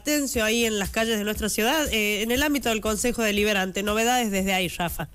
latencio ahí en las calles de nuestra ciudad, en el ámbito del Consejo Deliberante. Novedades desde ahí, Rafa.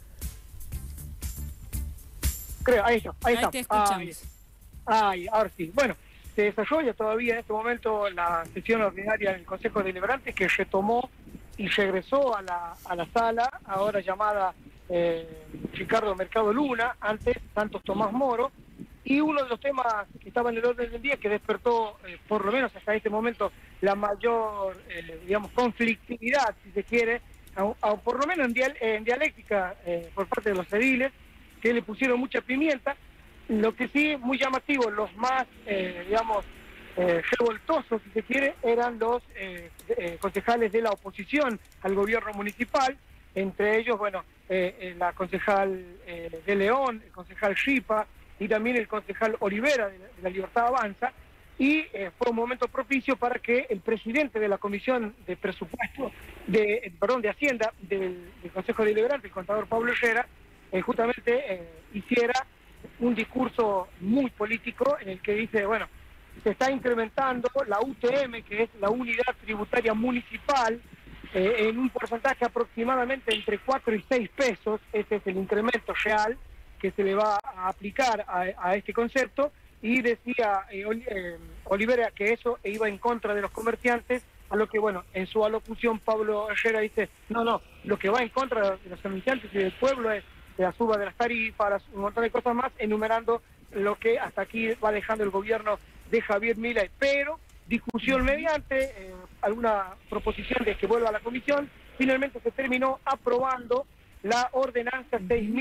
Creo, ahí está. Ahí te escuchamos. Ahora sí. Bueno, se desarrolla todavía en este momento la sesión ordinaria del Consejo Deliberante, que retomó y regresó a la sala, ahora llamada Ricardo Mercado Luna, antes Santos Tomás Moro, y uno de los temas que estaba en el orden del día, que despertó, por lo menos hasta este momento, la mayor, conflictividad, si se quiere, o por lo menos en dialéctica por parte de los ediles, que le pusieron mucha pimienta. Lo que sí, muy llamativo, los más, revoltosos, si se quiere, eran los concejales de la oposición al gobierno municipal, entre ellos, la concejal de León, el concejal Ripa y también el concejal Olivera de la Libertad Avanza, y fue un momento propicio para que el presidente de la Comisión de Presupuesto, de Hacienda del Consejo Deliberante, el contador Pablo Herrera, justamente hiciera un discurso muy político en el que dice, se está incrementando la UTM, que es la unidad tributaria municipal, en un porcentaje aproximadamente entre 4 y 6 pesos. Ese es el incremento real que se le va a aplicar a este concepto, y decía Olivera que eso iba en contra de los comerciantes, a lo que, en su alocución Pablo Herrera dice, no, lo que va en contra de los comerciantes y del pueblo es la suba de las tarifas, un montón de cosas más, enumerando lo que hasta aquí va dejando el gobierno de Javier Milei. Pero, discusión mediante, alguna proposición de que vuelva a la comisión, finalmente se terminó aprobando la ordenanza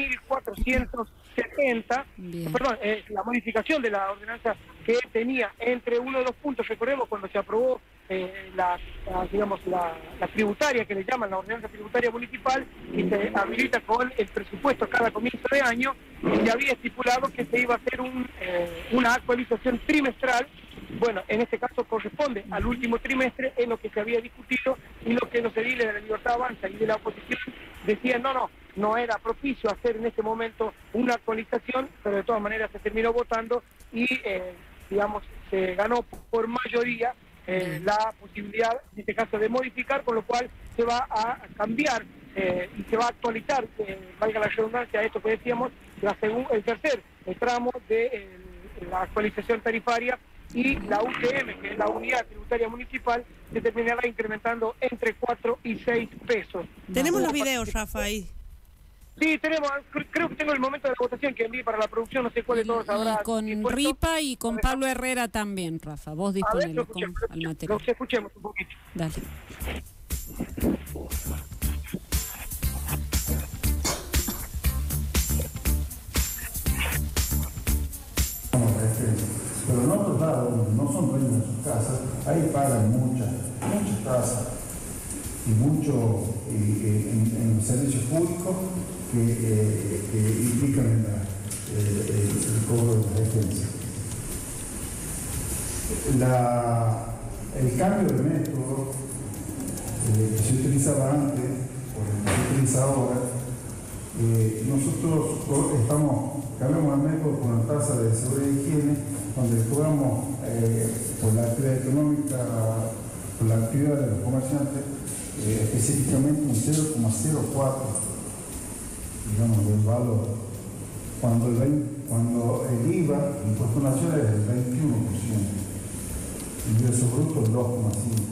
6.470, la modificación de la ordenanza que tenía entre uno de los puntos, recordemos cuando se aprobó la tributaria, que le llaman la ordenanza tributaria municipal, y se habilita con el presupuesto cada comienzo de año, y había estipulado que se iba a hacer una actualización trimestral. En este caso corresponde al último trimestre, en lo que se había discutido y lo que los ediles de la Libertad Avanza y de la oposición decían no era propicio hacer en este momento una actualización, pero de todas maneras se terminó votando y se ganó por mayoría la posibilidad, en este caso, de modificar, con lo cual se va a cambiar y se va a actualizar, valga la redundancia, esto que decíamos, el tercer tramo de la actualización tarifaria, y la UTM, que es la unidad tributaria municipal, se terminará incrementando entre 4 y 6 pesos. Tenemos los videos, Rafa, ahí. Sí, tenemos, creo que tengo el momento de la votación que envié para la producción, no sé cuál de todos habrá. Y con Ripa y con Pablo Herrera también, Rafa, vos disponelo al material. Lo escuchemos un poquito. Dale. Pero en otros lados, no son dueños de sus casas, ahí pagan muchas tasas y mucho en los servicios públicos que implican el cobro de la defensa. El cambio de método que se utilizaba antes, o que se utiliza ahora, nosotros cambiamos el método con la tasa de seguridad y higiene, donde cobramos por la actividad económica, por la actividad de los comerciantes, específicamente un 0,04, del valor. Cuando el IVA, el impuesto nacional, es del 21%, el ingreso bruto el 2,5%.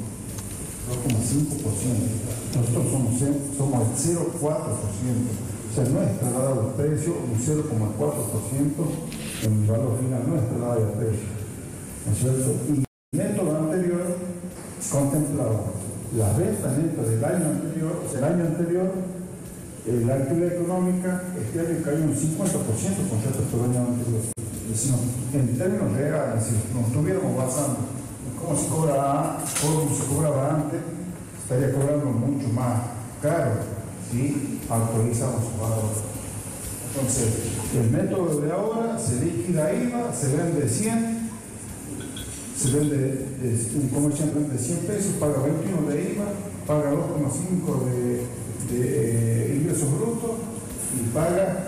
Nosotros somos el 0,4%. O sea, no es trasladado el precio, un 0,4% en el valor final, no es trasladado el precio, ¿no es cierto? Y el método anterior contemplaba las ventas netas del año anterior, la actividad económica este año cayó un 50% con respecto al año anterior. Decimos, en términos reales, si nos estuviéramos basando en cómo se cobraba antes, estaría cobrando mucho más caro. ¿Sí? Actualizamos su valor. Entonces, el método de ahora se liquida IVA, se vende 100, un comerciante vende 100 pesos, paga 21 de IVA, paga 2,5 de ingresos brutos y paga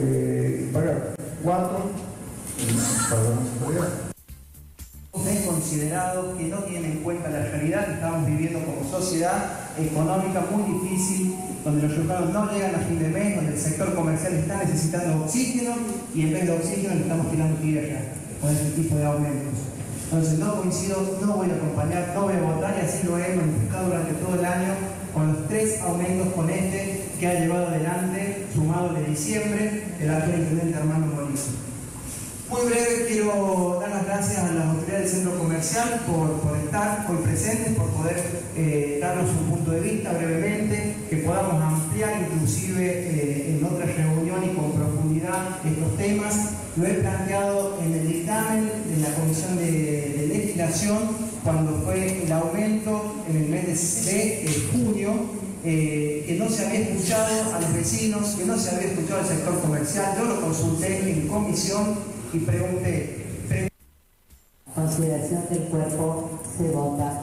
4 para la municipalidad. considerados, que no tienen en cuenta la realidad que estamos viviendo como sociedad económica muy difícil, donde los riojanos no llegan a fin de mes, donde el sector comercial está necesitando oxígeno y en vez de oxígeno le estamos tirando tierra con este tipo de aumentos. Entonces no coincido, no voy a acompañar, no voy a votar, y así lo he manifestado durante todo el año con los 3 aumentos con este que ha llevado adelante, sumado de diciembre, el actual intendente Armando Molina. Muy breve, quiero dar las gracias a las autoridades del centro comercial por estar hoy presentes, por poder darnos un punto de vista brevemente, que podamos ampliar inclusive en otra reunión y con profundidad estos temas. Lo he planteado en el dictamen de la Comisión de Legislación cuando fue el aumento en el mes de junio, que no se había escuchado a los vecinos, que no se había escuchado al sector comercial. Yo lo consulté en comisión y pregunté. Consideración del cuerpo, se vota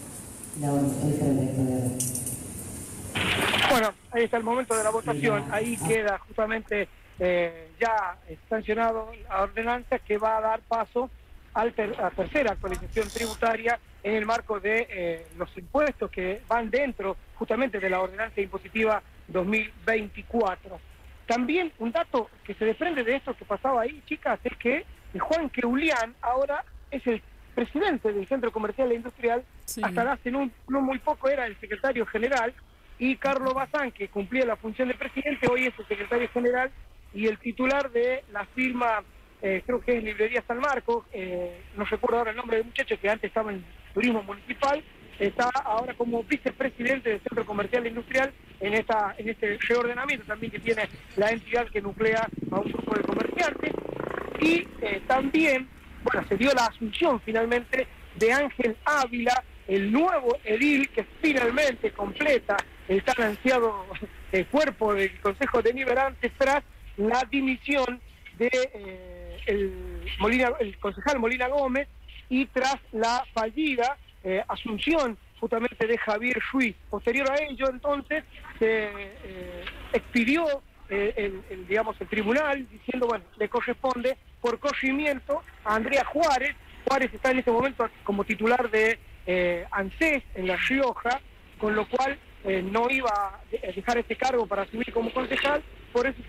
el proyecto de ley. Bueno, ahí está el momento de la votación. Ahí queda justamente ya sancionado la ordenanza que va a dar paso a la tercera actualización tributaria en el marco de los impuestos que van dentro justamente de la ordenanza impositiva 2024. También un dato que se desprende de esto que pasaba ahí, chicas, es que Juan Keulian ahora es el presidente del Centro Comercial e Industrial. Sí. Hasta hace no muy poco era el secretario general, y Carlos Bazán, que cumplía la función de presidente, hoy es el secretario general y el titular de la firma, creo que es Librería San Marcos, no recuerdo ahora el nombre del muchacho que antes estaba en Turismo Municipal, está ahora como vicepresidente del Centro Comercial e Industrial en este reordenamiento también que tiene la entidad que nuclea a un grupo de comerciantes. Y también, bueno, se dio la asunción finalmente de Ángel Ávila, el nuevo edil que finalmente completa el tan ansiado cuerpo del Consejo Deliberante tras la dimisión de el concejal Molina Gómez y tras la fallida asunción justamente de Javier Ruiz. Posterior a ello, entonces, se expidió el tribunal diciendo, bueno, le corresponde por corrimiento a Andrea Juárez. Juárez está en este momento como titular de ANSES en La Rioja, con lo cual no iba a dejar este cargo para asumir como concejal, por eso se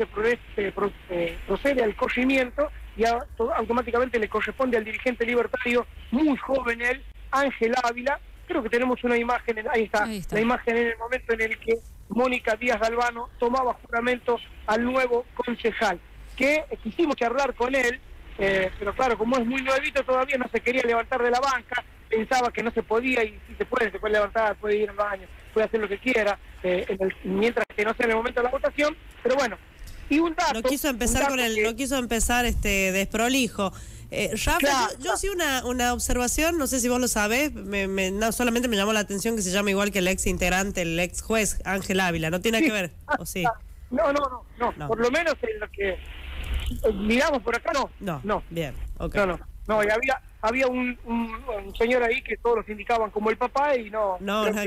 procede al corrimiento y automáticamente le corresponde al dirigente libertario, muy joven él, Ángel Ávila. Creo que tenemos una imagen, ahí está, la imagen en el momento en el que Mónica Díaz Galvano tomaba juramento al nuevo concejal, que quisimos charlar con él, pero claro, como es muy nuevito todavía no se quería levantar de la banca, pensaba que no se podía, y sí se puede levantar, puede ir al baño, puede hacer lo que quiera, mientras que no sea en el momento de la votación, pero bueno. Y un dato... No quiso empezar desprolijo. Rafa, claro, yo sí una observación, no sé si vos lo sabés, no, solamente me llamó la atención que se llama igual que el ex integrante, el ex juez Ángel Ávila, ¿no tiene que ver? ¿O sí? No, por lo menos en lo que miramos por acá no. Bien, okay. No, y había un señor ahí que todos los indicaban como el papá y no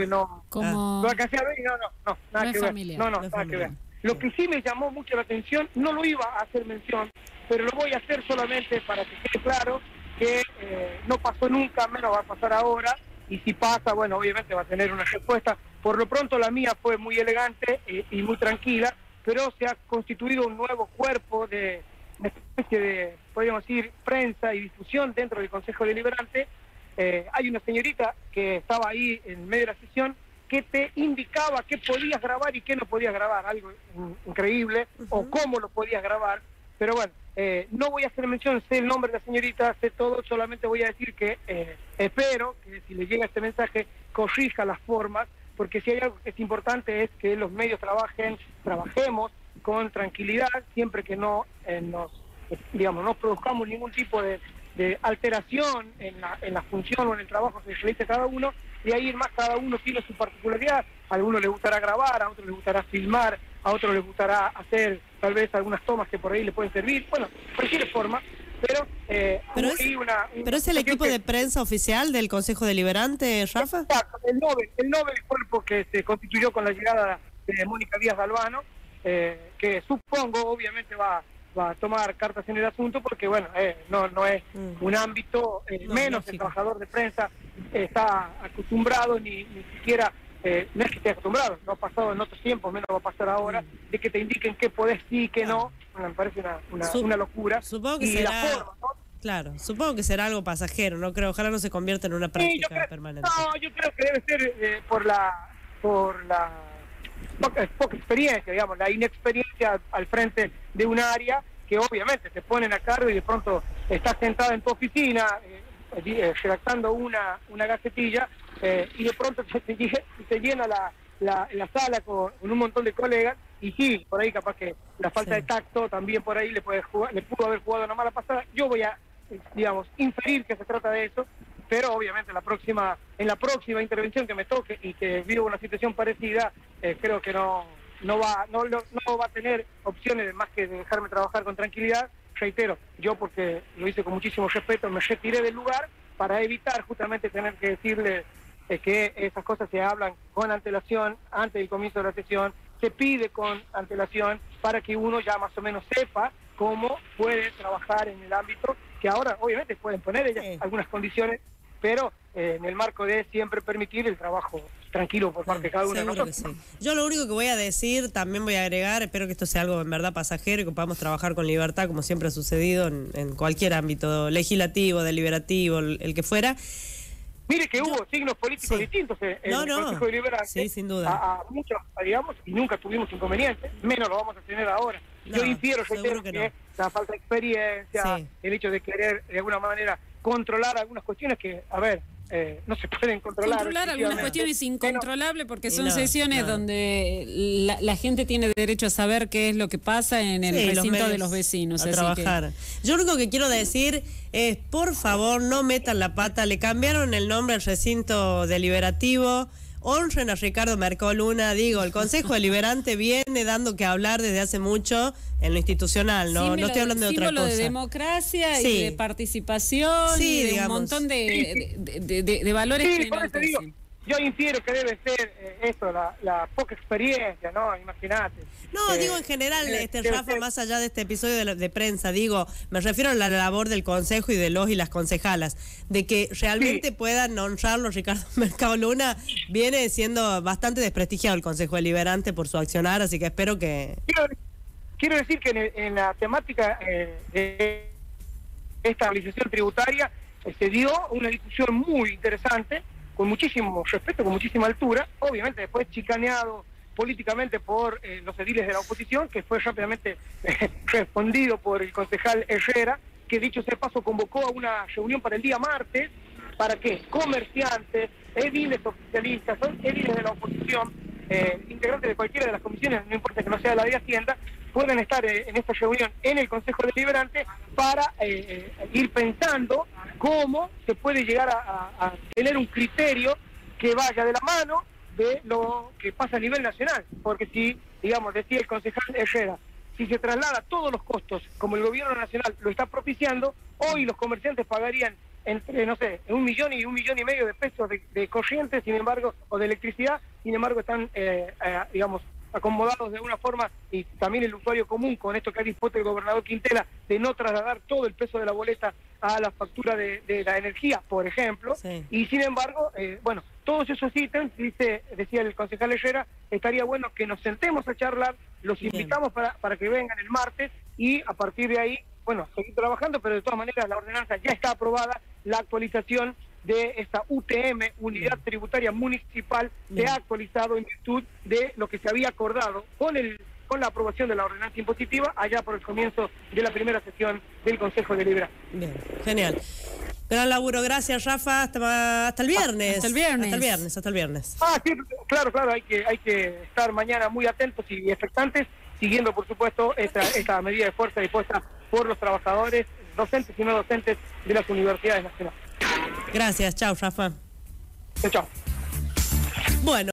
alcancé a ver y nada que ver. Nada que ver. Lo que sí me llamó mucho la atención, no lo iba a hacer mención, pero lo voy a hacer solamente para que quede claro que no pasó nunca, menos va a pasar ahora, y si pasa, bueno, obviamente va a tener una respuesta. Por lo pronto la mía fue muy elegante y muy tranquila, pero se ha constituido un nuevo cuerpo de una especie de, podríamos decir, prensa y difusión dentro del Consejo Deliberante. Hay una señorita que estaba ahí en medio de la sesión que te indicaba qué podías grabar y qué no podías grabar, algo increíble, o cómo lo podías grabar, pero bueno, no voy a hacer mención, sé el nombre de la señorita, sé todo, solamente voy a decir que espero que si le llega este mensaje corrija las formas, porque si hay algo que es importante es que los medios trabajemos con tranquilidad, siempre que no no produzcamos ningún tipo de alteración en la función o en el trabajo que realiza cada uno. De ahí en más cada uno tiene su particularidad, a algunos les gustará grabar, a otros les gustará filmar, a otros les gustará hacer tal vez algunas tomas que por ahí le pueden servir, bueno, cualquier forma, pero es el equipo de prensa oficial del Consejo Deliberante, Rafa. Exacto, el Nobel cuerpo que se constituyó con la llegada de Mónica Díaz Galvano, que supongo obviamente va a tomar cartas en el asunto, porque bueno, no es un ámbito, menos el trabajador de prensa está acostumbrado, ni siquiera, no es que esté acostumbrado, no ha pasado en otros tiempos, menos va a pasar ahora, de que te indiquen qué podés sí y qué no. Bueno, me parece una locura. Supongo que y será... la forma, ¿no? Claro, supongo que será algo pasajero, no creo, ojalá no se convierta en una práctica permanente. No, yo creo que debe ser por la poca experiencia, digamos, la inexperiencia al frente de un área que obviamente te ponen a cargo y de pronto estás sentado en tu oficina redactando una gacetilla y de pronto te llena la sala con un montón de colegas, y sí, por ahí capaz que la falta de tacto también por ahí le pudo haber jugado una mala pasada. Yo voy a, digamos, inferir que se trata de eso, pero obviamente en la próxima intervención que me toque y que vivo una situación parecida, creo que no va a tener opciones más que de dejarme trabajar con tranquilidad. Reitero, yo, porque lo hice con muchísimo respeto, me retiré del lugar para evitar justamente tener que decirle que esas cosas se hablan con antelación antes del comienzo de la sesión, se pide con antelación para que uno ya más o menos sepa cómo puede trabajar en el ámbito, que ahora obviamente pueden poner ellas algunas condiciones, pero en el marco de siempre permitir el trabajo tranquilo por parte de cada uno de nosotros. Sí. Yo lo único que voy a decir, también voy a agregar, espero que esto sea algo en verdad pasajero y que podamos trabajar con libertad, como siempre ha sucedido en cualquier ámbito, legislativo, deliberativo, el que fuera. Mire que hubo signos políticos distintos en el Consejo Deliberante, sí, sin duda. A muchos, digamos, y nunca tuvimos inconvenientes, menos lo vamos a tener ahora. Yo infiero que la falta de experiencia, el hecho de querer de alguna manera controlar algunas cuestiones que, a ver, no se pueden controlar. Controlar algunas cuestiones incontrolables, porque son sesiones donde la gente tiene derecho a saber qué es lo que pasa en el recinto de los vecinos. A trabajar. Yo lo único que quiero decir es, por favor, no metan la pata. Le cambiaron el nombre al recinto deliberativo. Honren a Ricardo Mercoluna. Digo, el Consejo Deliberante viene dando que hablar desde hace mucho en lo institucional, no estoy hablando de otra cosa. Símbolo de democracia y de participación y de un montón de valores que enaltecen. Yo infiero que debe ser esto, la poca experiencia, ¿no? Imagínate. No, digo en general, Rafa, más allá de este episodio de prensa, digo, me refiero a la labor del Consejo y de los y las concejalas, de que realmente puedan honrarlo. Ricardo Mercoluna viene siendo bastante desprestigiado el Consejo Deliberante por su accionar, así que espero que... Quiero decir que en la temática de estabilización tributaria se dio una discusión muy interesante, con muchísimo respeto, con muchísima altura, obviamente después chicaneado políticamente por los ediles de la oposición, que fue rápidamente respondido por el concejal Herrera, que dicho sea paso convocó a una reunión para el día martes, para que comerciantes, ediles oficialistas, ediles de la oposición, integrantes de cualquiera de las comisiones, no importa que no sea la de Hacienda, puedan estar en esta reunión en el Consejo Deliberante para ir pensando cómo se puede llegar a tener un criterio que vaya de la mano de lo que pasa a nivel nacional. Porque si, digamos, decía el concejal Herrera, si se traslada todos los costos como el gobierno nacional lo está propiciando, hoy los comerciantes pagarían entre, no sé, 1 millón y 1,5 millones de pesos de corriente, sin embargo, o de electricidad, sin embargo están, digamos, acomodados de alguna forma, y también el usuario común, con esto que ha dispuesto el gobernador Quintela, de no trasladar todo el peso de la boleta a la factura de la energía, por ejemplo, y sin embargo, bueno, todos esos ítems, decía el concejal Herrera, estaría bueno que nos sentemos a charlar, los invitamos para que vengan el martes, y a partir de ahí, bueno, seguir trabajando, pero de todas maneras la ordenanza ya está aprobada, la actualización de esta UTM, Unidad Tributaria Municipal, se ha actualizado en virtud de lo que se había acordado con la aprobación de la ordenanza impositiva allá por el comienzo de la primera sesión del Consejo Deliberante. Bien, genial. Gran laburo, gracias Rafa, hasta el viernes. Hasta el viernes. Sí, claro, hay que estar mañana muy atentos y expectantes, siguiendo por supuesto esta medida de fuerza dispuesta por los trabajadores, docentes y no docentes de las universidades nacionales. Gracias, chao Rafa. Chao. Bueno.